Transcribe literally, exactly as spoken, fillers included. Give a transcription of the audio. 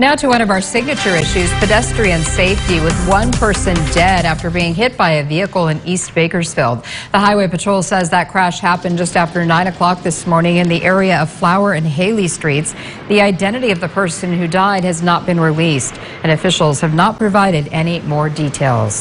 Now to one of our signature issues, pedestrian safety, with one person dead after being hit by a vehicle in East Bakersfield. The Highway Patrol says that crash happened just after nine o'clock this morning in the area of Flower and Haley Streets. The identity of the person who died has not been released, and officials have not provided any more details.